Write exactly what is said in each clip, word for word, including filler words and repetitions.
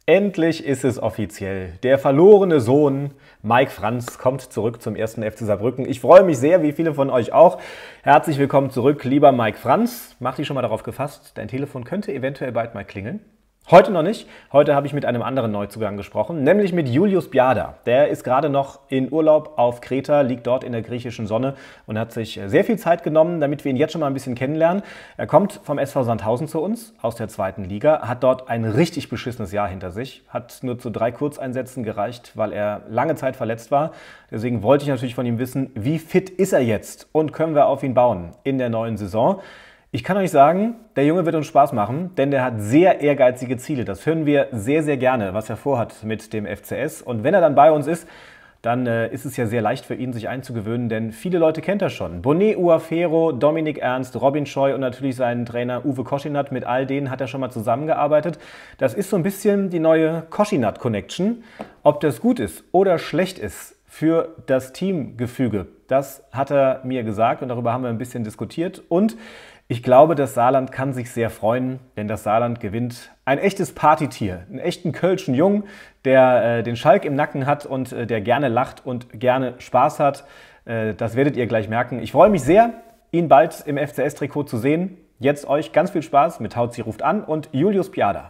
Endlich ist es offiziell. Der verlorene Sohn Mike Franz kommt zurück zum ersten F C Saarbrücken. Ich freue mich sehr, wie viele von euch auch. Herzlich willkommen zurück, lieber Mike Franz. Mach dich schon mal darauf gefasst, dein Telefon könnte eventuell bald mal klingeln. Heute noch nicht. Heute habe ich mit einem anderen Neuzugang gesprochen, nämlich mit Julius Biada. Der ist gerade noch in Urlaub auf Kreta, liegt dort in der griechischen Sonne und hat sich sehr viel Zeit genommen, damit wir ihn jetzt schon mal ein bisschen kennenlernen. Er kommt vom S V Sandhausen zu uns aus der zweiten Liga, hat dort ein richtig beschissenes Jahr hinter sich, hat nur zu drei Kurzeinsätzen gereicht, weil er lange Zeit verletzt war. Deswegen wollte ich natürlich von ihm wissen, wie fit ist er jetzt und können wir auf ihn bauen in der neuen Saison. Ich kann euch sagen, der Junge wird uns Spaß machen, denn der hat sehr ehrgeizige Ziele. Das hören wir sehr, sehr gerne, was er vorhat mit dem F C S. Und wenn er dann bei uns ist, dann äh, ist es ja sehr leicht für ihn, sich einzugewöhnen, denn viele Leute kennt er schon. Bonet Uafero, Dominik Ernst, Robin Scheu und natürlich seinen Trainer Uwe Koschinat. Mit all denen hat er schon mal zusammengearbeitet. Das ist so ein bisschen die neue Koschinat-Connection. Ob das gut ist oder schlecht ist für das Teamgefüge, das hat er mir gesagt und darüber haben wir ein bisschen diskutiert. Und ich glaube, das Saarland kann sich sehr freuen, denn das Saarland gewinnt ein echtes Partytier, einen echten Kölschen Jungen, der äh, den Schalk im Nacken hat und äh, der gerne lacht und gerne Spaß hat. Äh, das werdet ihr gleich merken. Ich freue mich sehr, ihn bald im F C S-Trikot zu sehen. Jetzt euch ganz viel Spaß mit Hauzi ruft an und Julius Biada.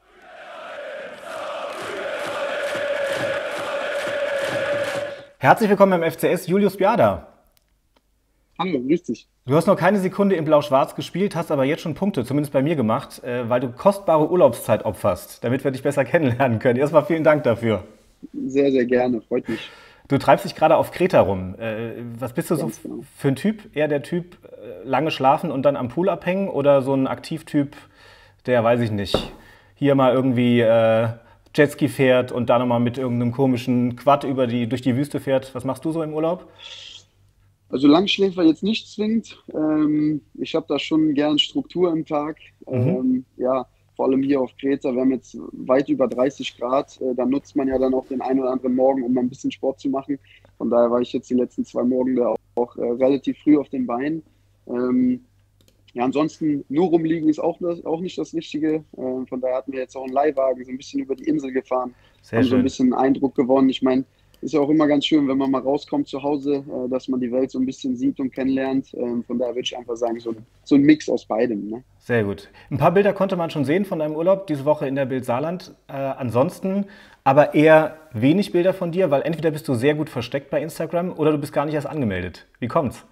Herzlich willkommen im F C S, Julius Biada. Hallo, grüß dich. Du hast noch keine Sekunde in Blau-Schwarz gespielt, hast aber jetzt schon Punkte, zumindest bei mir gemacht, weil du kostbare Urlaubszeit opferst, damit wir dich besser kennenlernen können. Erstmal vielen Dank dafür. Sehr, sehr gerne, freut mich. Du treibst dich gerade auf Kreta rum. Was bist du so Ganz genau. für ein Typ? Eher der Typ, lange schlafen und dann am Pool abhängen oder so ein Aktivtyp, der, weiß ich nicht, hier mal irgendwie äh, Jetski fährt und da nochmal mit irgendeinem komischen Quad über die, durch die Wüste fährt? Was machst du so im Urlaub? Also Langschläfer jetzt nicht zwingend. Ähm, ich habe da schon gern Struktur im Tag. Mhm. Ähm, ja, vor allem hier auf Kreta. Wir haben jetzt weit über dreißig Grad. Äh, da nutzt man ja dann auch den einen oder anderen Morgen, um mal ein bisschen Sport zu machen. Von daher war ich jetzt die letzten zwei Morgen da auch, auch äh, relativ früh auf den Beinen. Ähm, ja, ansonsten nur rumliegen ist auch, das, auch nicht das Richtige. Ähm, von daher hatten wir jetzt auch einen Leihwagen, so ein bisschen über die Insel gefahren, Sehr haben so ein schön. bisschen Eindruck gewonnen. Ich meine, ist ja auch immer ganz schön, wenn man mal rauskommt zu Hause, äh, dass man die Welt so ein bisschen sieht und kennenlernt. Ähm, von daher würde ich einfach sagen, so, ein- so ein Mix aus beidem. Ne? Sehr gut. Ein paar Bilder konnte man schon sehen von deinem Urlaub diese Woche in der Bild Saarland. Äh, ansonsten aber eher wenig Bilder von dir, weil entweder bist du sehr gut versteckt bei Instagram oder du bist gar nicht erst angemeldet. Wie kommt's?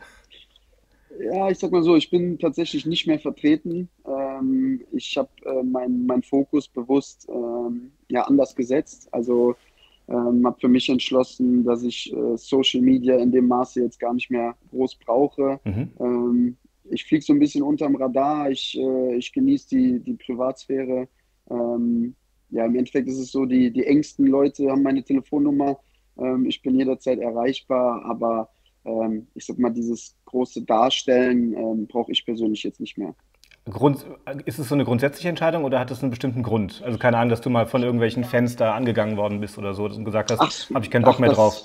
Ja, ich sag mal so, ich bin tatsächlich nicht mehr vertreten. Ähm, ich habe äh, meinen mein Fokus bewusst ähm, ja, anders gesetzt. Also ähm, habe für mich entschlossen, dass ich äh, Social Media in dem Maße jetzt gar nicht mehr groß brauche. Mhm. Ähm, ich fliege so ein bisschen unterm Radar, ich, äh, ich genieße die, die Privatsphäre. Ähm, ja, im Endeffekt ist es so, die, die engsten Leute haben meine Telefonnummer. Ähm, ich bin jederzeit erreichbar, aber ähm, ich sag mal, dieses große Darstellen ähm, brauche ich persönlich jetzt nicht mehr. Grund, ist es so eine grundsätzliche Entscheidung oder hat es einen bestimmten Grund? Also keine Ahnung, dass du mal von irgendwelchen Fans da angegangen worden bist oder so und gesagt hast, Ach, habe ich keinen Bock ach mehr drauf. das,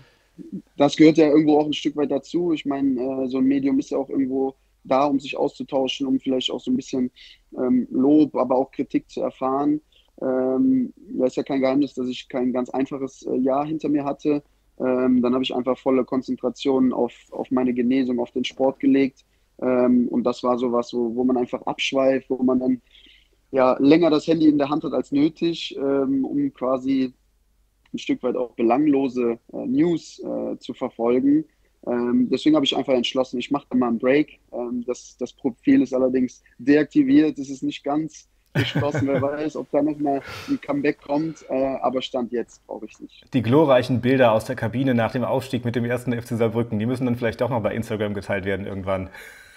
das gehört ja irgendwo auch ein Stück weit dazu. Ich meine, äh, so ein Medium ist ja auch irgendwo da, um sich auszutauschen, um vielleicht auch so ein bisschen ähm, Lob, aber auch Kritik zu erfahren. Ähm, ja, ist ja kein Geheimnis, dass ich kein ganz einfaches äh, Jahr hinter mir hatte. Ähm, dann habe ich einfach volle Konzentration auf, auf meine Genesung, auf den Sport gelegt. Ähm, und das war so was, wo, wo man einfach abschweift, wo man dann ja länger das Handy in der Hand hat als nötig, ähm, um quasi ein Stück weit auch belanglose äh, News äh, zu verfolgen. Ähm, deswegen habe ich einfach entschlossen, ich mache da mal einen Break. Ähm, das, das Profil ist allerdings deaktiviert, es ist nicht ganz geschlossen, wer weiß, ob da nochmal ein Comeback kommt, äh, aber Stand jetzt brauche ich es nicht. Die glorreichen Bilder aus der Kabine nach dem Aufstieg mit dem ersten F C Saarbrücken, die müssen dann vielleicht doch noch bei Instagram geteilt werden irgendwann.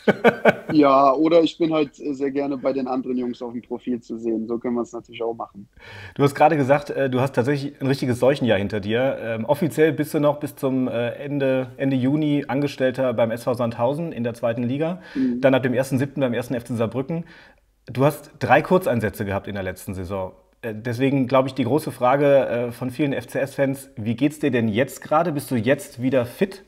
Ja, oder ich bin halt äh, sehr gerne bei den anderen Jungs auf dem Profil zu sehen. So können wir es natürlich auch machen. Du hast gerade gesagt, äh, du hast tatsächlich ein richtiges Seuchenjahr hinter dir. Ähm, offiziell bist du noch bis zum äh, Ende, Ende Juni Angestellter beim S V Sandhausen in der zweiten Liga. Mhm. Dann ab dem ersten siebten beim ersten F C Saarbrücken. Du hast drei Kurzeinsätze gehabt in der letzten Saison. Äh, Deswegen glaube ich, die große Frage äh, von vielen F C S-Fans, wie geht's dir denn jetzt gerade? Bist du jetzt wieder fit?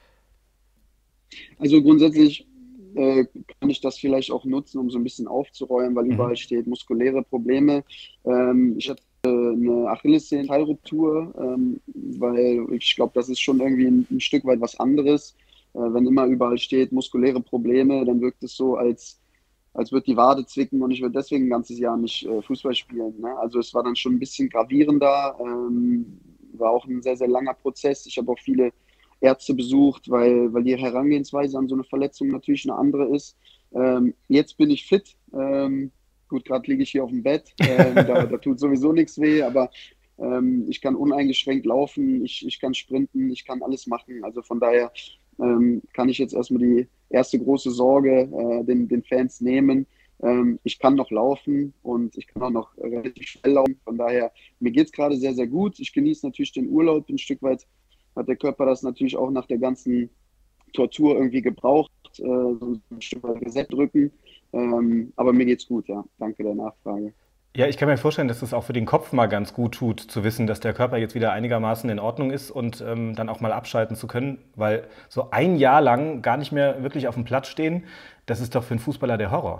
Also grundsätzlich äh, kann ich das vielleicht auch nutzen, um so ein bisschen aufzuräumen, weil Mhm. überall steht muskuläre Probleme. Ähm, ich hatte eine Achillessehnenteilruptur, ähm, weil ich glaube, das ist schon irgendwie ein, ein Stück weit was anderes. Äh, wenn immer überall steht, muskuläre Probleme, dann wirkt es so, als, als würde die Wade zwicken und ich würde deswegen ein ganzes Jahr nicht äh, Fußball spielen. Ne? Also es war dann schon ein bisschen gravierender, ähm, war auch ein sehr, sehr langer Prozess. Ich habe auch viele Ärzte besucht, weil, weil die Herangehensweise an so eine Verletzung natürlich eine andere ist. Ähm, jetzt bin ich fit. Ähm, gut, gerade liege ich hier auf dem Bett. Ähm, da, da tut sowieso nichts weh, aber ähm, ich kann uneingeschränkt laufen, ich, ich kann sprinten, ich kann alles machen. Also von daher ähm, kann ich jetzt erstmal die erste große Sorge äh, den, den Fans nehmen. Ähm, ich kann noch laufen und ich kann auch noch relativ schnell laufen. Von daher, mir geht es gerade sehr, sehr gut. Ich genieße natürlich den Urlaub. Ein Stück weit hat der Körper das natürlich auch nach der ganzen Tortur irgendwie gebraucht, äh, so ein Stück weit Reset drücken. Ähm, aber mir geht's gut, ja. Danke der Nachfrage. Ja, ich kann mir vorstellen, dass es auch für den Kopf mal ganz gut tut, zu wissen, dass der Körper jetzt wieder einigermaßen in Ordnung ist und ähm, dann auch mal abschalten zu können, weil so ein Jahr lang gar nicht mehr wirklich auf dem Platz stehen, das ist doch für einen Fußballer der Horror.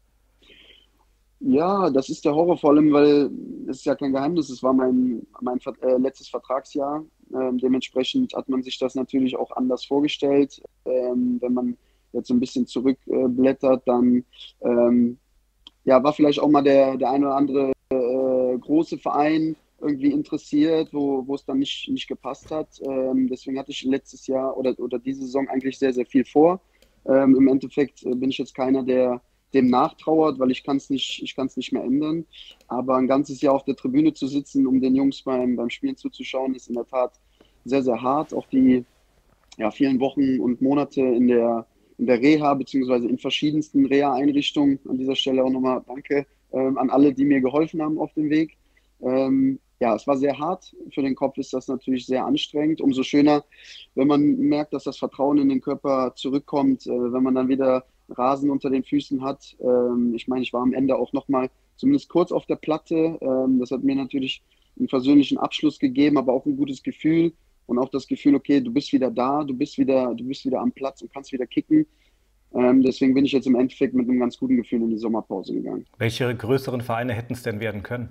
Ja, das ist der Horror, vor allem, weil es ist ja kein Geheimnis, es war mein, mein Ver- äh, letztes Vertragsjahr. Ähm, dementsprechend hat man sich das natürlich auch anders vorgestellt. Ähm, wenn man jetzt so ein bisschen zurückblättert, dann ähm, ja, war vielleicht auch mal der, der ein oder andere äh, große Verein irgendwie interessiert, wo, wo es dann nicht, nicht gepasst hat. Ähm, deswegen hatte ich letztes Jahr oder, oder diese Saison eigentlich sehr, sehr viel vor. Ähm, im Endeffekt äh, bin ich jetzt keiner, der dem nachtrauert, weil ich kann es nicht, ich kann es nicht mehr ändern. Aber ein ganzes Jahr auf der Tribüne zu sitzen, um den Jungs beim, beim Spielen zuzuschauen, ist in der Tat sehr, sehr hart. Auch die ja, vielen Wochen und Monate in der, in der Reha, beziehungsweise in verschiedensten Reha-Einrichtungen. An dieser Stelle auch nochmal danke ähm, an alle, die mir geholfen haben auf dem Weg. Ähm, ja, es war sehr hart. Für den Kopf ist das natürlich sehr anstrengend. Umso schöner, wenn man merkt, dass das Vertrauen in den Körper zurückkommt, äh, wenn man dann wieder Rasen unter den Füßen hat. Ähm, ich meine, ich war am Ende auch nochmal zumindest kurz auf der Platte. Ähm, das hat mir natürlich einen versöhnlichen Abschluss gegeben, aber auch ein gutes Gefühl und auch das Gefühl, okay, du bist wieder da, du bist wieder, du bist wieder am Platz und kannst wieder kicken. Ähm, deswegen bin ich jetzt im Endeffekt mit einem ganz guten Gefühl in die Sommerpause gegangen. Welche größeren Vereine hätten es denn werden können?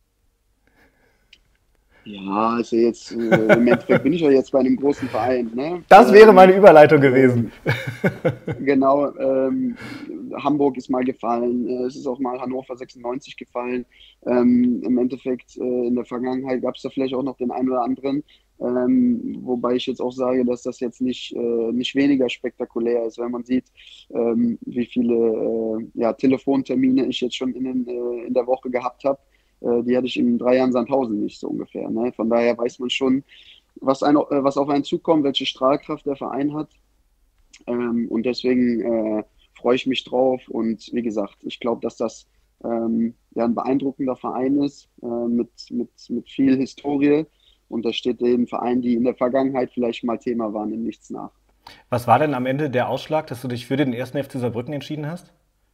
Ja, also jetzt äh, im Endeffekt bin ich ja jetzt bei einem großen Verein. Ne? Das wäre meine Ähm, Überleitung gewesen. ähm, genau, ähm, Hamburg ist mal gefallen, äh, es ist auch mal Hannover sechsundneunzig gefallen. Ähm, im Endeffekt, äh, in der Vergangenheit gab es da vielleicht auch noch den einen oder anderen, ähm, wobei ich jetzt auch sage, dass das jetzt nicht, äh, nicht weniger spektakulär ist, wenn man sieht, ähm, wie viele äh, ja, Telefontermine ich jetzt schon in, den, äh, in der Woche gehabt habe. Äh, die hatte ich in drei Jahren Sandhausen nicht so ungefähr. Ne? Von daher weiß man schon, was, ein, äh, was auf einen zukommt, welche Strahlkraft der Verein hat. Ähm, und deswegen äh, freue ich mich drauf. Und wie gesagt, ich glaube, dass das ähm, ja ein beeindruckender Verein ist äh, mit, mit, mit viel Historie. Und das steht den Vereinen, die in der Vergangenheit vielleicht mal Thema waren, in nichts nach. Was war denn am Ende der Ausschlag, dass du dich für den ersten F C Saarbrücken entschieden hast?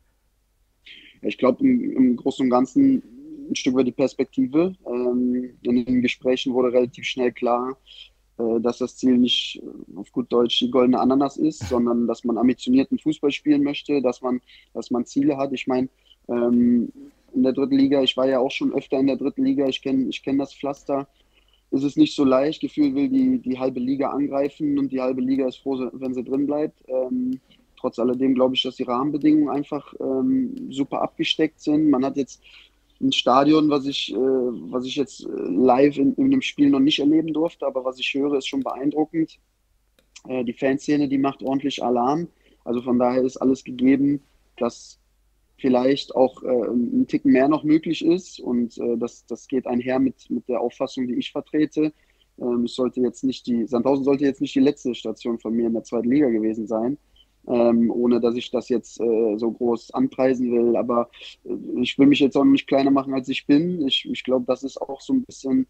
Ich glaube, im, im Großen und Ganzen ein Stück weit die Perspektive. Ähm, in den Gesprächen wurde relativ schnell klar, äh, dass das Ziel nicht äh, auf gut Deutsch die goldene Ananas ist, sondern dass man ambitionierten Fußball spielen möchte, dass man, dass man Ziele hat. Ich meine, ähm, in der dritten Liga, ich war ja auch schon öfter in der dritten Liga, ich kenne ich kenn das Pflaster. Es ist nicht so leicht, Gefühl will die, die halbe Liga angreifen und die halbe Liga ist froh, wenn sie drin bleibt. Ähm, trotz alledem glaube ich, dass die Rahmenbedingungen einfach ähm, super abgesteckt sind. Man hat jetzt ein Stadion, was ich, äh, was ich jetzt äh, live in, in einem Spiel noch nicht erleben durfte, aber was ich höre, ist schon beeindruckend. Äh, die Fanszene, die macht ordentlich Alarm. Also von daher ist alles gegeben, dass vielleicht auch äh, ein Ticken mehr noch möglich ist. Und äh, das, das geht einher mit, mit der Auffassung, die ich vertrete. Ähm, es sollte jetzt nicht die, Sandhausen sollte jetzt nicht die letzte Station von mir in der zweiten Liga gewesen sein. Ähm, ohne dass ich das jetzt äh, so groß anpreisen will. Aber äh, ich will mich jetzt auch nicht kleiner machen, als ich bin. Ich, ich glaube, das ist auch so ein bisschen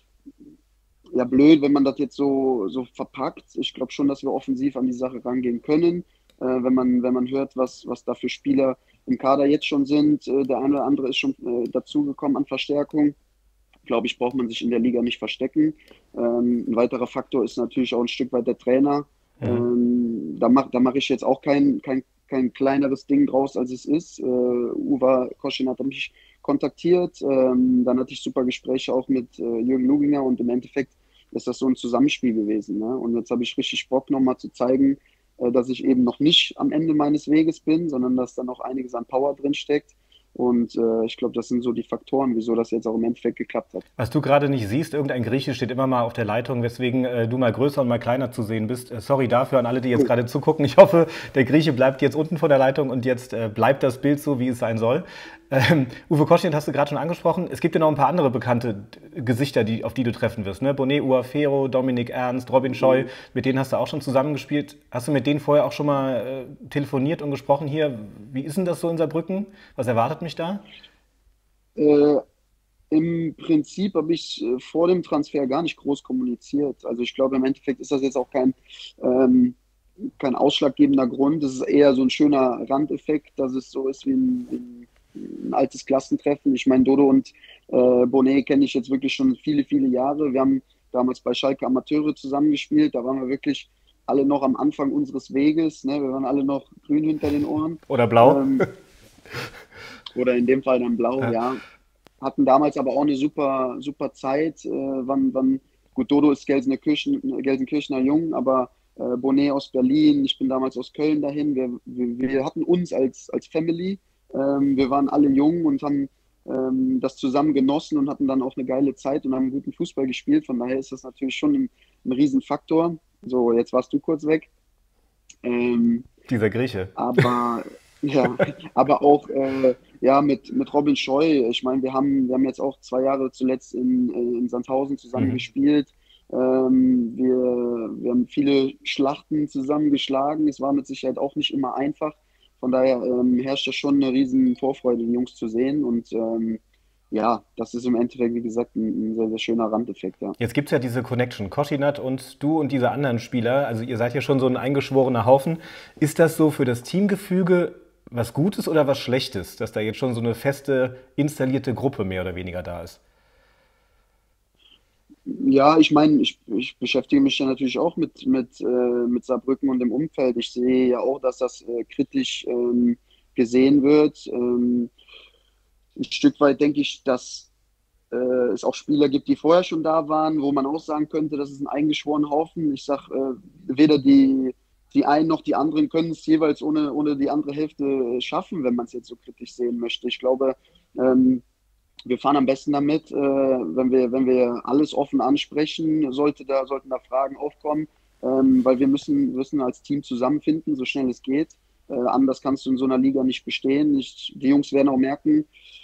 ja, blöd, wenn man das jetzt so, so verpackt. Ich glaube schon, dass wir offensiv an die Sache rangehen können. Äh, wenn man, wenn man hört, was, was da für Spieler im Kader jetzt schon sind. Äh, der eine oder andere ist schon äh, dazugekommen an Verstärkung. Glaube ich, braucht man sich in der Liga nicht verstecken. Ähm, ein weiterer Faktor ist natürlich auch ein Stück weit der Trainer. Mhm. Ähm, da mache da mach ich jetzt auch kein, kein, kein kleineres Ding draus, als es ist. Äh, Uwe Koschin hat mich kontaktiert. Ähm, dann hatte ich super Gespräche auch mit äh, Jürgen Luginger und im Endeffekt ist das so ein Zusammenspiel gewesen. Ne? Und jetzt habe ich richtig Bock, nochmal zu zeigen, äh, dass ich eben noch nicht am Ende meines Weges bin, sondern dass da noch einiges an Power drin steckt. Und äh, ich glaube, das sind so die Faktoren, wieso das jetzt auch im Endeffekt geklappt hat. Was du gerade nicht siehst, irgendein Grieche steht immer mal auf der Leitung, weswegen äh, du mal größer und mal kleiner zu sehen bist. Äh, sorry dafür an alle, die jetzt Oh. gerade zugucken. Ich hoffe, der Grieche bleibt jetzt unten vor der Leitung und jetzt äh, bleibt das Bild so, wie es sein soll. Ähm, Uwe Koschnitt hast du gerade schon angesprochen. Es gibt ja noch ein paar andere bekannte Gesichter, die, auf die du treffen wirst. Ne? Bonet Uafero, Dominik Ernst, Robin Scheu, mit denen hast du auch schon zusammengespielt. Hast du mit denen vorher auch schon mal äh, telefoniert und gesprochen hier? Wie ist denn das so in Saarbrücken? Was erwartet mich da? Äh, Im Prinzip habe ich äh, vor dem Transfer gar nicht groß kommuniziert. Also ich glaube, im Endeffekt ist das jetzt auch kein, ähm, kein ausschlaggebender Grund. Es ist eher so ein schöner Randeffekt, dass es so ist wie ein, wie ein altes Klassentreffen. Ich meine, Dodo und äh, Bonet kenne ich jetzt wirklich schon viele, viele Jahre. Wir haben damals bei Schalke Amateure zusammengespielt. Da waren wir wirklich alle noch am Anfang unseres Weges. Ne? Wir waren alle noch grün hinter den Ohren. Oder blau? Ähm, oder in dem Fall dann blau, Ja. ja. Hatten damals aber auch eine super, super Zeit. Äh, wann, wann, gut, Dodo ist Gelsenkirchen, Gelsenkirchener Jung, aber äh, Bonet aus Berlin, ich bin damals aus Köln dahin. Wir, wir, wir hatten uns als, als Family. Ähm, wir waren alle jung und haben ähm, das zusammen genossen und hatten dann auch eine geile Zeit und haben guten Fußball gespielt. Von daher ist das natürlich schon ein, ein Riesenfaktor. So, jetzt warst du kurz weg. Ähm, Dieser Grieche. aber ja, aber auch äh, ja, mit, mit Robin Scheu. Ich meine, wir haben, wir haben jetzt auch zwei Jahre zuletzt in, äh, in Sandhausen zusammen Mhm. gespielt. Ähm, wir, wir haben viele Schlachten zusammengeschlagen. Es war mit Sicherheit auch nicht immer einfach. Von daher ähm, herrscht da schon eine riesen Vorfreude, die Jungs zu sehen. Und ähm, ja, das ist im Endeffekt, wie gesagt, ein, ein sehr, sehr schöner Randeffekt, ja. Jetzt gibt es ja diese Connection, Koschinat und du und diese anderen Spieler, also ihr seid ja schon so ein eingeschworener Haufen. Ist das so für das Teamgefüge was Gutes oder was Schlechtes, dass da jetzt schon so eine feste, installierte Gruppe mehr oder weniger da ist? Ja, ich meine, ich, ich beschäftige mich ja natürlich auch mit, mit, äh, mit Saarbrücken und dem Umfeld. Ich sehe ja auch, dass das äh, kritisch ähm, gesehen wird. Ähm, ein Stück weit denke ich, dass äh, es auch Spieler gibt, die vorher schon da waren, wo man auch sagen könnte, das ist ein eingeschworener Haufen. Ich sage, äh, weder die, die einen noch die anderen können es jeweils ohne, ohne die andere Hälfte schaffen, wenn man es jetzt so kritisch sehen möchte. Ich glaube, ähm, wir fahren am besten damit, äh, wenn wir, wenn wir alles offen ansprechen, sollte da, sollten da Fragen aufkommen, ähm, weil wir müssen, müssen als Team zusammenfinden, so schnell es geht. Äh, anders kannst du in so einer Liga nicht bestehen. Ich, die Jungs werden auch merken,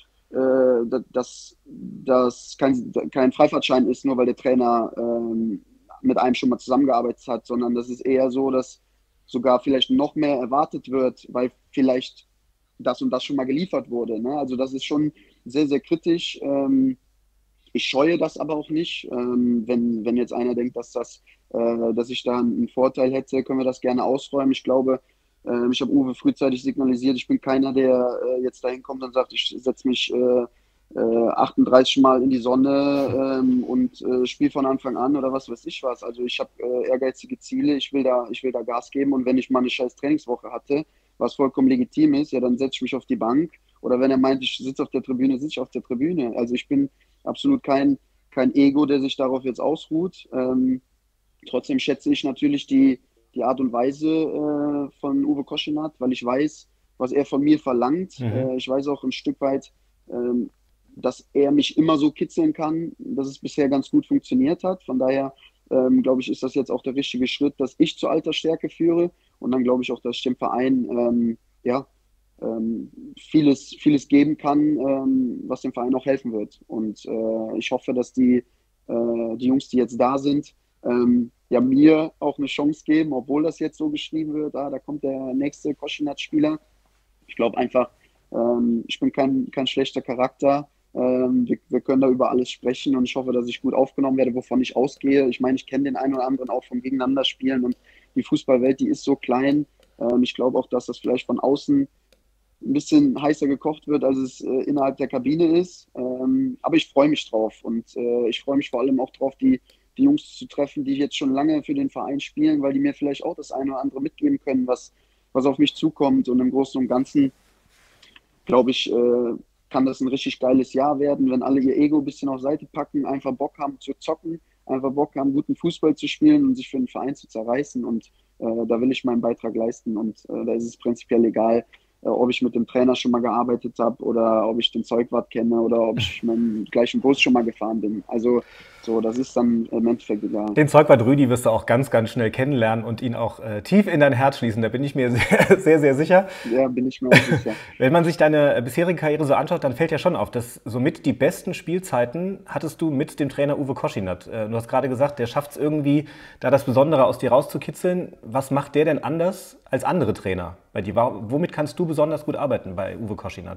äh, dass das kein, kein Freifahrtschein ist, nur weil der Trainer ähm, mit einem schon mal zusammengearbeitet hat, sondern das ist eher so, dass sogar vielleicht noch mehr erwartet wird, weil vielleicht das und das schon mal geliefert wurde. Ne? Also das ist schon sehr, sehr kritisch. Ähm, ich scheue das aber auch nicht. Ähm, wenn, wenn jetzt einer denkt, dass, das, äh, dass ich da einen Vorteil hätte, können wir das gerne ausräumen. Ich glaube, äh, ich habe Uwe frühzeitig signalisiert, ich bin keiner, der äh, jetzt dahin kommt und sagt, ich setze mich äh, äh, achtunddreißig Mal in die Sonne ähm, und äh, spiele von Anfang an oder was weiß ich was. Also ich habe äh, ehrgeizige Ziele, ich will da, ich will da Gas geben und wenn ich mal eine scheiß Trainingswoche hatte, was vollkommen legitim ist, ja, dann setze ich mich auf die Bank. Oder wenn er meint, ich sitze auf der Tribüne, sitze ich auf der Tribüne. Also ich bin absolut kein, kein Ego, der sich darauf jetzt ausruht. Ähm, trotzdem schätze ich natürlich die, die Art und Weise äh, von Uwe Koschinat, weil ich weiß, was er von mir verlangt. Mhm. Äh, ich weiß auch ein Stück weit, ähm, dass er mich immer so kitzeln kann, dass es bisher ganz gut funktioniert hat. Von daher ähm, glaube ich, ist das jetzt auch der richtige Schritt, dass ich zur Altersstärke führe und dann glaube ich auch, dass ich dem Verein ähm, ja, ähm, vieles, vieles geben kann, ähm, was dem Verein auch helfen wird. Und äh, ich hoffe, dass die, äh, die Jungs, die jetzt da sind, ähm, ja, mir auch eine Chance geben, obwohl das jetzt so geschrieben wird, ah, da kommt der nächste Koschinat-Spieler. Ich glaube einfach, ähm, ich bin kein, kein schlechter Charakter. Ähm, wir, wir können da über alles sprechen und ich hoffe, dass ich gut aufgenommen werde, wovon ich ausgehe. Ich meine, ich kenne den einen oder anderen auch vom Gegeneinanderspielen und die Fußballwelt, die ist so klein. Ähm, ich glaube auch, dass das vielleicht von außen ein bisschen heißer gekocht wird, als es äh, innerhalb der Kabine ist. Ähm, aber ich freue mich drauf und äh, ich freue mich vor allem auch drauf, die, die Jungs zu treffen, die jetzt schon lange für den Verein spielen, weil die mir vielleicht auch das eine oder andere mitgeben können, was, was auf mich zukommt. Und im Großen und Ganzen, glaube ich, äh, kann das ein richtig geiles Jahr werden, wenn alle ihr Ego ein bisschen auf Seite packen, einfach Bock haben zu zocken, einfach Bock haben, guten Fußball zu spielen und sich für den Verein zu zerreißen. Und äh, da will ich meinen Beitrag leisten. Und äh, da ist es prinzipiell egal, äh, ob ich mit dem Trainer schon mal gearbeitet habe oder ob ich den Zeugwart kenne oder ob ich mit dem gleichen Bus schon mal gefahren bin. Also so, das ist dann im Endeffekt egal. Den Zeugwart Rüdi wirst du auch ganz, ganz schnell kennenlernen und ihn auch äh, tief in dein Herz schließen. Da bin ich mir sehr, sehr, sehr sicher. Ja, bin ich mir auch sicher. Wenn man sich deine bisherige Karriere so anschaut, dann fällt ja schon auf, dass somit die besten Spielzeiten hattest du mit dem Trainer Uwe Koschinat. Äh, du hast gerade gesagt, der schafft es irgendwie, da das Besondere aus dir rauszukitzeln. Was macht der denn anders als andere Trainer bei dir? Womit kannst du besonders gut arbeiten bei Uwe Koschinat?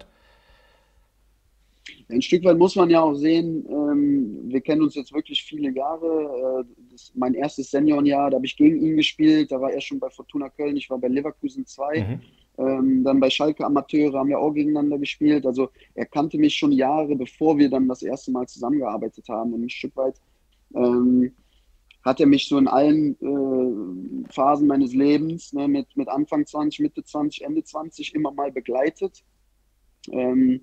Ein Stück weit muss man ja auch sehen, ähm, wir kennen uns jetzt wirklich viele Jahre. Äh, das ist mein erstes Seniorenjahr, da habe ich gegen ihn gespielt. Da war er schon bei Fortuna Köln, ich war bei Leverkusen zwei. Mhm. Ähm, dann bei Schalke Amateure haben wir auch gegeneinander gespielt. Also er kannte mich schon Jahre, bevor wir dann das erste Mal zusammengearbeitet haben. Und ein Stück weit ähm, hat er mich so in allen äh, Phasen meines Lebens, ne, mit, mit Anfang zwanzig, Mitte zwanzig, Ende zwanzig immer mal begleitet. Ähm,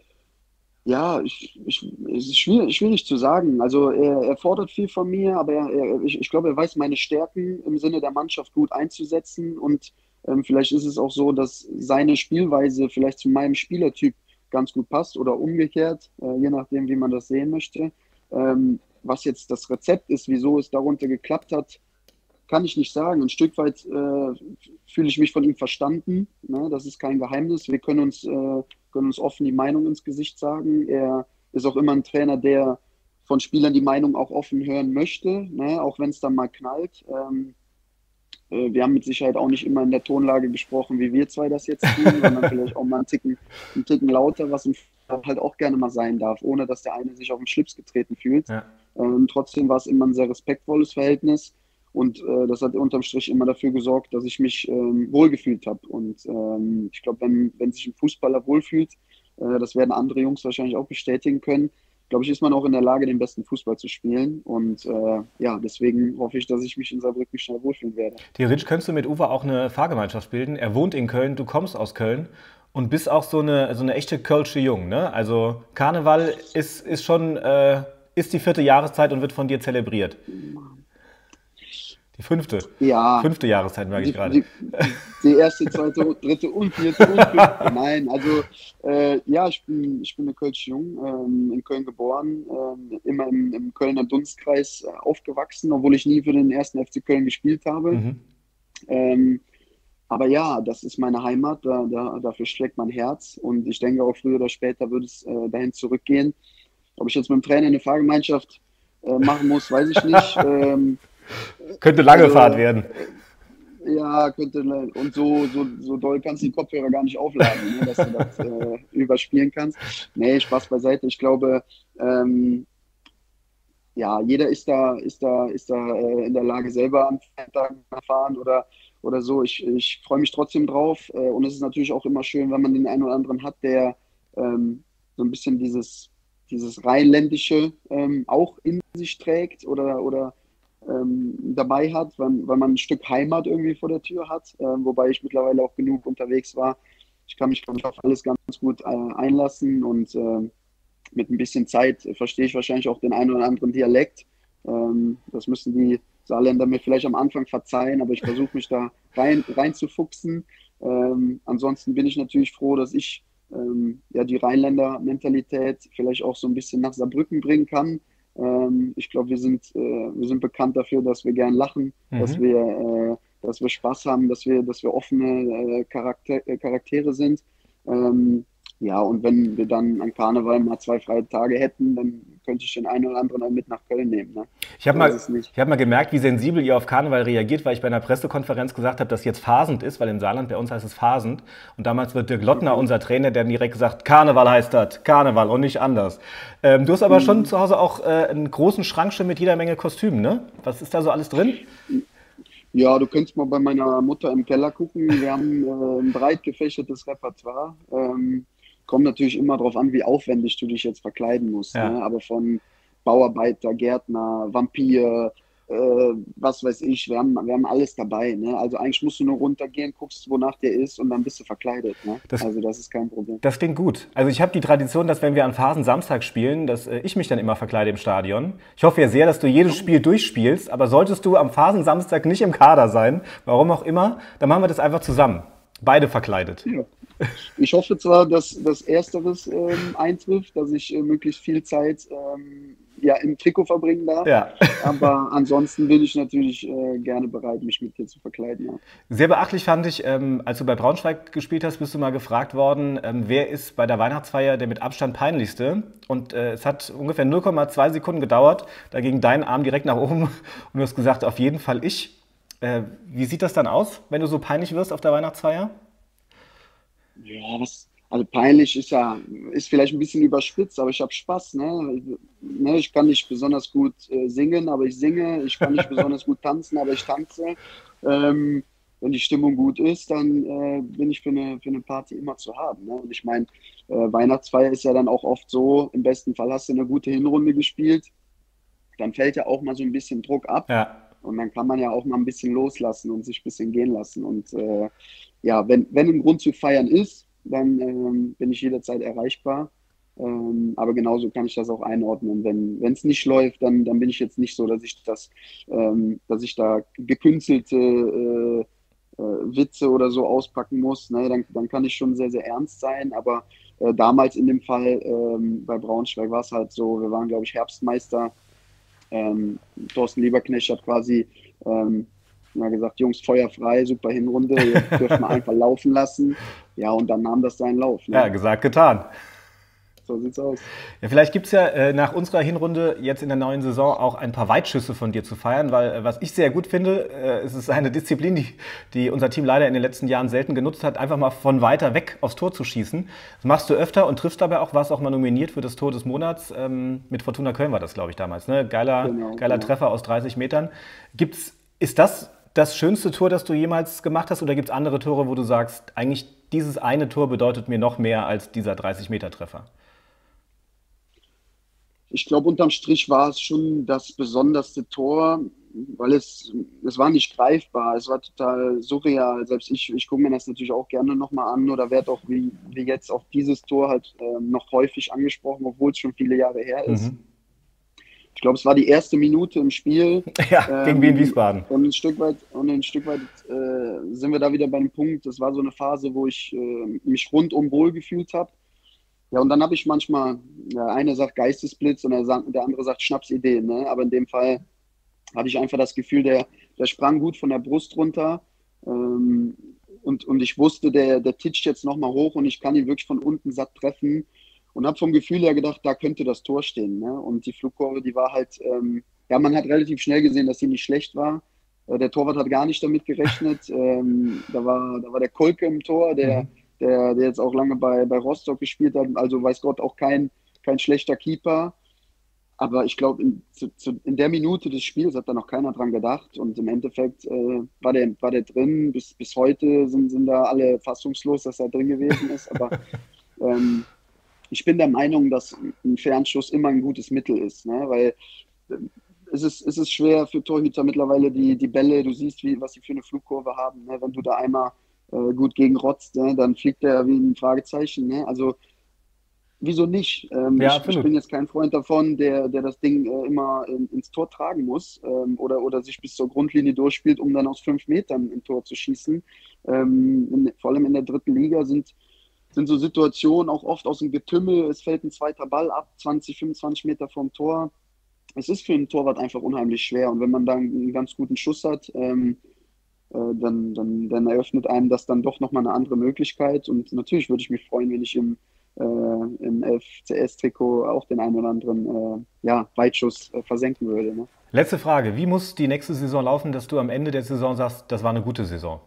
Ja, ich, ich, es ist schwierig, schwierig zu sagen. Also er, er fordert viel von mir, aber er, er, ich, ich glaube, er weiß meine Stärken im Sinne der Mannschaft gut einzusetzen. Und ähm, vielleicht ist es auch so, dass seine Spielweise vielleicht zu meinem Spielertyp ganz gut passt oder umgekehrt, äh, je nachdem, wie man das sehen möchte. Ähm, was jetzt das Rezept ist, wieso es darunter geklappt hat, kann ich nicht sagen. Ein Stück weit äh, fühle ich mich von ihm verstanden. Ne? Das ist kein Geheimnis. Wir können uns, äh, können uns offen die Meinung ins Gesicht sagen. Er ist auch immer ein Trainer, der von Spielern die Meinung auch offen hören möchte, ne? Auch wenn es dann mal knallt. Ähm, äh, wir haben mit Sicherheit auch nicht immer in der Tonlage gesprochen, wie wir zwei das jetzt tun, sondern vielleicht auch mal einen Ticken, einen Ticken lauter, was ein halt auch gerne mal sein darf, ohne dass der eine sich auf den Schlips getreten fühlt. Ja. Ähm, trotzdem war es immer ein sehr respektvolles Verhältnis. Und äh, das hat unterm Strich immer dafür gesorgt, dass ich mich ähm, wohlgefühlt habe. Und ähm, ich glaube, wenn, wenn sich ein Fußballer wohlfühlt, äh, das werden andere Jungs wahrscheinlich auch bestätigen können, glaube ich, ist man auch in der Lage, den besten Fußball zu spielen. Und äh, ja, deswegen hoffe ich, dass ich mich in Saarbrücken schnell wohlfühlen werde. Theoretisch könntest du mit Uwe auch eine Fahrgemeinschaft bilden. Er wohnt in Köln, du kommst aus Köln und bist auch so eine, so eine echte Kölsche Jung. Ne? Also Karneval ist, ist schon äh, ist die vierte Jahreszeit und wird von dir zelebriert. Die fünfte. Ja. Fünfte Jahreszeit, merke ich Die, gerade. die, die erste, zweite, dritte und vierte und fünfte. Nein, also äh, ja, ich bin, ich bin eine Kölsche Jung, ähm, in Köln geboren, ähm, immer im, im Kölner Dunstkreis äh, aufgewachsen, obwohl ich nie für den ersten F C Köln gespielt habe. Mhm. Ähm, aber ja, das ist meine Heimat, da, da, dafür schlägt mein Herz und ich denke auch früher oder später würde es äh, dahin zurückgehen. Ob ich jetzt mit dem Trainer eine Fahrgemeinschaft äh, machen muss, weiß ich nicht. Ähm, Könnte lange also, Fahrt werden. Ja, könnte, und so, so, so doll kannst du die Kopfhörer gar nicht aufladen, ne, dass du das äh, überspielen kannst. Nee, Spaß beiseite. Ich glaube, ähm, ja, jeder ist da, ist da, ist da äh, in der Lage, selber an Feiertagen zu fahren oder, oder so. Ich, ich freue mich trotzdem drauf. Äh, und es ist natürlich auch immer schön, wenn man den einen oder anderen hat, der ähm, so ein bisschen dieses, dieses Rheinländische ähm, auch in sich trägt oder, oder ähm, dabei hat, weil, weil man ein Stück Heimat irgendwie vor der Tür hat, äh, wobei ich mittlerweile auch genug unterwegs war. Ich kann mich, glaub ich, auf alles ganz gut äh, einlassen und äh, mit ein bisschen Zeit äh, verstehe ich wahrscheinlich auch den einen oder anderen Dialekt. Ähm, das müssen die Saarländer mir vielleicht am Anfang verzeihen, aber ich versuche mich da rein, reinzufuchsen. Ähm, ansonsten bin ich natürlich froh, dass ich ähm, ja, die Rheinländer-Mentalität vielleicht auch so ein bisschen nach Saarbrücken bringen kann. Ähm, ich glaube, wir sind, äh, wir sind bekannt dafür, dass wir gern lachen, Mhm. dass wir, äh, dass wir Spaß haben, dass wir, dass wir offene äh, Charakter äh, Charaktere sind. Ähm, ja, und wenn wir dann an Karneval mal zwei freie Tage hätten, dann könnte ich den einen oder anderen auch mit nach Köln nehmen. Ne? Ich habe So ist mal, es nicht. ich hab mal gemerkt, wie sensibel ihr auf Karneval reagiert, weil ich bei einer Pressekonferenz gesagt habe, dass jetzt phasend ist, weil in Saarland bei uns heißt es phasend. Und damals wird Dirk Lottner, unser Trainer, der direkt gesagt, Karneval heißt das, Karneval und nicht anders. Ähm, du hast aber schon zu Hause auch äh, einen großen Schrank schon mit jeder Menge Kostümen, ne? Was ist da so alles drin? Ja, du könntest mal bei meiner Mutter im Keller gucken. Wir haben äh, ein breit gefächertes Repertoire. Ähm, kommt natürlich immer darauf an, wie aufwendig du dich jetzt verkleiden musst. Ja. Ne? Aber von Bauarbeiter, Gärtner, Vampir, äh, was weiß ich, wir haben, wir haben alles dabei. Ne? Also eigentlich musst du nur runtergehen, guckst, wonach der ist und dann bist du verkleidet. Ne? Das, Also das ist kein Problem. das klingt gut. Also ich habe die Tradition, dass wenn wir an Phasen Samstag spielen, dass äh, ich mich dann immer verkleide im Stadion. Ich hoffe ja sehr, dass du jedes Spiel durchspielst, aber solltest du am Phasen Samstag nicht im Kader sein, warum auch immer, dann machen wir das einfach zusammen. Beide verkleidet. Ja. Ich hoffe zwar, dass das Ersteres ähm, eintrifft, dass ich äh, möglichst viel Zeit ähm, ja, im Trikot verbringen darf, Ja. aber ansonsten bin ich natürlich äh, gerne bereit, mich mit dir zu verkleiden. Ja. Sehr beachtlich fand ich, ähm, als du bei Braunschweig gespielt hast, bist du mal gefragt worden, ähm, wer ist bei der Weihnachtsfeier der mit Abstand peinlichste? Und äh, es hat ungefähr null Komma zwei Sekunden gedauert, da ging dein Arm direkt nach oben und du hast gesagt, auf jeden Fall ich. Äh, wie sieht das dann aus, wenn du so peinlich wirst auf der Weihnachtsfeier? Ja, was, also peinlich ist ja, ist vielleicht ein bisschen überspitzt, aber ich habe Spaß, ne? Ne, ich kann nicht besonders gut äh, singen, aber ich singe. Ich kann nicht besonders gut tanzen, aber ich tanze. Ähm, wenn die Stimmung gut ist, dann äh, bin ich für eine, für eine Party immer zu haben. Ne? Und ich meine, äh, Weihnachtsfeier ist ja dann auch oft so, im besten Fall hast du eine gute Hinrunde gespielt, dann fällt ja auch mal so ein bisschen Druck ab. Ja. Und dann kann man ja auch mal ein bisschen loslassen und sich ein bisschen gehen lassen. Und äh, ja, wenn, wenn ein Grund zu feiern ist, dann ähm, bin ich jederzeit erreichbar. Ähm, aber genauso kann ich das auch einordnen. Wenn wenn es nicht läuft, dann, dann bin ich jetzt nicht so, dass ich das, ähm, dass ich da gekünstelte äh, äh, Witze oder so auspacken muss. Ne? Dann, dann kann ich schon sehr, sehr ernst sein. Aber äh, damals in dem Fall ähm, bei Braunschweig war es halt so, wir waren, glaube ich, Herbstmeister. Ähm, Thorsten Lieberknecht hat quasi ähm, mal gesagt, Jungs, Feuer frei, super Hinrunde, jetzt dürfen wir einfach laufen lassen. Ja, und dann nahm das seinen Lauf. Ja, Ne? gesagt, getan. So sieht's aus. Ja, vielleicht gibt es ja äh, nach unserer Hinrunde jetzt in der neuen Saison auch ein paar Weitschüsse von dir zu feiern, weil äh, was ich sehr gut finde, äh, es ist eine Disziplin, die, die unser Team leider in den letzten Jahren selten genutzt hat, einfach mal von weiter weg aufs Tor zu schießen. Das machst du öfter und triffst dabei auch, warst auch mal nominiert für das Tor des Monats. Ähm, mit Fortuna Köln war das, glaube ich, damals. Ne? Geiler, Genau, geiler genau. Treffer aus dreißig Metern. Gibt's, ist das das schönste Tor, das du jemals gemacht hast, oder gibt es andere Tore, wo du sagst, eigentlich dieses eine Tor bedeutet mir noch mehr als dieser dreißig-Meter-Treffer? Ich glaube, unterm Strich war es schon das besonderste Tor, weil es, es war nicht greifbar, es war total surreal. Selbst ich, ich gucke mir das natürlich auch gerne nochmal an oder werde auch wie, wie jetzt auf dieses Tor halt ähm, noch häufig angesprochen, obwohl es schon viele Jahre her ist. Mhm. Ich glaube, es war die erste Minute im Spiel. Ja, gegen Wien Ähm, Wiesbaden. und ein Stück weit, und ein Stück weit äh, sind wir da wieder bei dem Punkt, das war so eine Phase, wo ich äh, mich rundum wohl gefühlt habe. Ja, und dann habe ich manchmal, ja, einer sagt Geistesblitz und der, sa- der andere sagt Schnapsidee, ne? Aber in dem Fall hatte ich einfach das Gefühl, der, der sprang gut von der Brust runter. Ähm, und, und ich wusste, der, der titscht jetzt nochmal hoch und ich kann ihn wirklich von unten satt treffen. Und habe vom Gefühl her gedacht, da könnte das Tor stehen. Ne? Und die Flugkurve, die war halt, ähm, ja, man hat relativ schnell gesehen, dass sie nicht schlecht war. Äh, der Torwart hat gar nicht damit gerechnet. Ähm, da war, da war der Kolke im Tor, der, Mhm. der, der jetzt auch lange bei, bei Rostock gespielt hat. Also weiß Gott auch kein, kein schlechter Keeper. Aber ich glaube, in, zu, zu, in der Minute des Spiels hat da noch keiner dran gedacht. Und im Endeffekt äh, war, der, war der drin. Bis, bis heute sind, sind da alle fassungslos, dass er drin gewesen ist. Aber ähm, ich bin der Meinung, dass ein Fernschuss immer ein gutes Mittel ist. Ne? Weil äh, es ist, es ist schwer für Torhüter mittlerweile die, die Bälle, du siehst, wie, was sie für eine Flugkurve haben. Ne? Wenn du da einmal äh, gut gegen rotzt, ne? Dann fliegt der wie ein Fragezeichen. Ne? Also wieso nicht? Ähm, Ja, ich, ich absolut. bin jetzt kein Freund davon, der, der das Ding äh, immer in, ins Tor tragen muss ähm, oder, oder sich bis zur Grundlinie durchspielt, um dann aus fünf Metern ein Tor zu schießen. Ähm, in, vor allem in der dritten Liga sind, sind so Situationen auch oft aus dem Getümmel. Es fällt ein zweiter Ball ab, zwanzig, fünfundzwanzig Meter vom Tor. Es ist für einen Torwart einfach unheimlich schwer. Und wenn man dann einen ganz guten Schuss hat, ähm, äh, dann, dann, dann eröffnet einem das dann doch nochmal eine andere Möglichkeit. Und natürlich würde ich mich freuen, wenn ich im, äh, im F C S-Trikot auch den einen oder anderen äh, ja, Weitschuss äh, versenken würde. Ne? Letzte Frage. Wie muss die nächste Saison laufen, dass du am Ende der Saison sagst, das war eine gute Saison?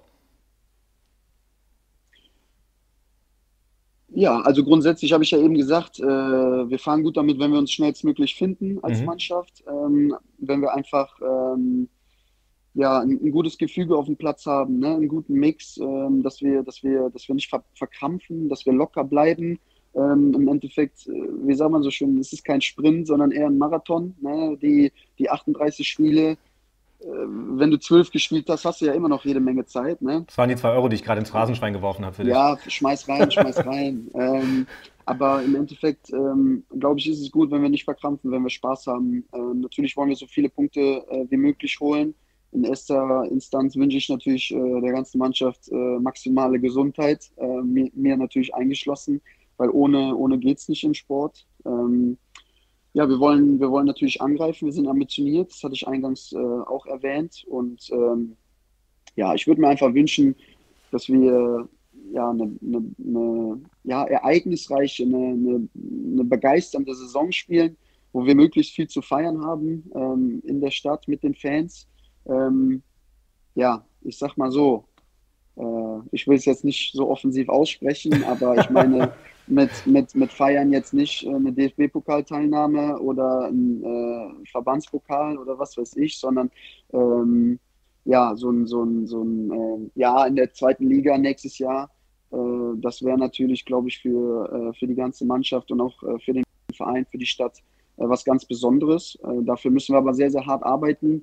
Ja, also grundsätzlich habe ich ja eben gesagt, äh, wir fahren gut damit, wenn wir uns schnellstmöglich finden als Mhm. Mannschaft, ähm, wenn wir einfach ähm, ja, ein, ein gutes Gefüge auf dem Platz haben, ne? Einen guten Mix, ähm, dass wir, dass wir, dass wir nicht ver verkrampfen, dass wir locker bleiben. Ähm, im Endeffekt, äh, wie sagt man so schön, es ist kein Sprint, sondern eher ein Marathon. Ne? Die, die achtunddreißig Spiele, wenn du zwölf gespielt hast, hast du ja immer noch jede Menge Zeit, ne? Das waren die zwei Euro, die ich gerade ins Phrasenschwein geworfen habe für dich. Ja, schmeiß rein, schmeiß rein. Ähm, aber im Endeffekt, ähm, glaube ich, ist es gut, wenn wir nicht verkrampfen, wenn wir Spaß haben. Ähm, natürlich wollen wir so viele Punkte äh, wie möglich holen. In erster Instanz wünsche ich natürlich äh, der ganzen Mannschaft äh, maximale Gesundheit, äh, mir, mir natürlich eingeschlossen, weil ohne, ohne geht es nicht im Sport. Ähm, ja, wir wollen, wir wollen natürlich angreifen, wir sind ambitioniert, das hatte ich eingangs äh, auch erwähnt. Und ähm, ja, ich würde mir einfach wünschen, dass wir ja eine, eine, eine ja, ereignisreiche, eine, eine, eine begeisternde Saison spielen, wo wir möglichst viel zu feiern haben ähm, in der Stadt mit den Fans. Ähm, ja, ich sag mal so, äh, ich will es jetzt nicht so offensiv aussprechen, aber ich meine mit, mit, mit Feiern jetzt nicht äh, eine D F B-Pokalteilnahme oder ein äh, Verbandspokal oder was weiß ich, sondern ähm, ja, so ein, so ein, so ein äh, Jahr in der zweiten Liga nächstes Jahr. Äh, das wäre natürlich, glaube ich, für, äh, für die ganze Mannschaft und auch äh, für den Verein, für die Stadt äh, was ganz Besonderes. Äh, dafür müssen wir aber sehr, sehr hart arbeiten.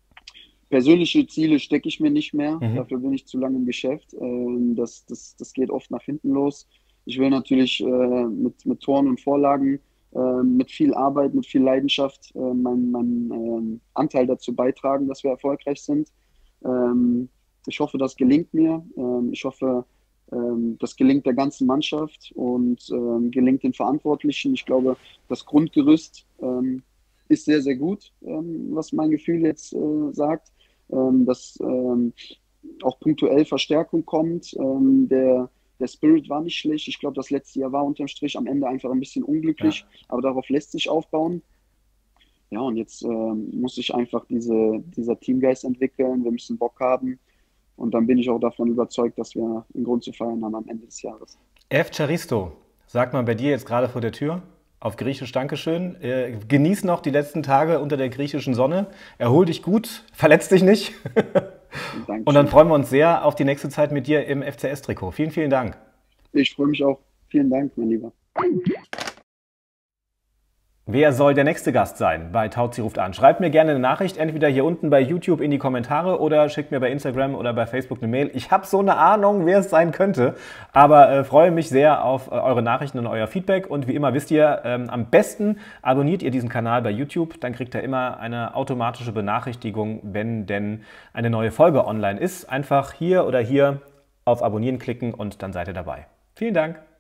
Persönliche Ziele stecke ich mir nicht mehr. Mhm. Dafür bin ich zu lange im Geschäft. Ähm, das, das, das geht oft nach hinten los. Ich will natürlich äh, mit, mit Toren und Vorlagen, äh, mit viel Arbeit, mit viel Leidenschaft äh, meinen mein, äh, Anteil dazu beitragen, dass wir erfolgreich sind. Ähm, ich hoffe, das gelingt mir. Ähm, ich hoffe, ähm, das gelingt der ganzen Mannschaft und ähm, gelingt den Verantwortlichen. Ich glaube, das Grundgerüst ähm, ist sehr, sehr gut, ähm, was mein Gefühl jetzt äh, sagt, ähm, dass ähm, auch punktuell Verstärkung kommt. Ähm, der, der Spirit war nicht schlecht. Ich glaube, das letzte Jahr war unterm Strich am Ende einfach ein bisschen Ja. unglücklich, aber darauf lässt sich aufbauen. Ja, und jetzt ähm, muss sich einfach diese, dieser Teamgeist entwickeln. Wir müssen Bock haben. Und dann bin ich auch davon überzeugt, dass wir einen Grund zu feiern haben am Ende des Jahres. Evcharisto, sagt man bei dir jetzt gerade vor der Tür? Auf Griechisch Dankeschön. Äh, genieß noch die letzten Tage unter der griechischen Sonne. Erhol dich gut, verletz dich nicht. Und dann Dankeschön. freuen wir uns sehr auf die nächste Zeit mit dir im F C S-Trikot. Vielen, vielen Dank. Ich freue mich auch. Vielen Dank, mein Lieber. Wer soll der nächste Gast sein bei Tauzi ruft an? Schreibt mir gerne eine Nachricht, entweder hier unten bei YouTube in die Kommentare oder schickt mir bei Instagram oder bei Facebook eine Mail. Ich habe so eine Ahnung, wer es sein könnte, aber äh, freue mich sehr auf äh, eure Nachrichten und euer Feedback. Und wie immer wisst ihr, ähm, am besten abonniert ihr diesen Kanal bei YouTube, dann kriegt ihr immer eine automatische Benachrichtigung, wenn denn eine neue Folge online ist. Einfach hier oder hier auf Abonnieren klicken und dann seid ihr dabei. Vielen Dank.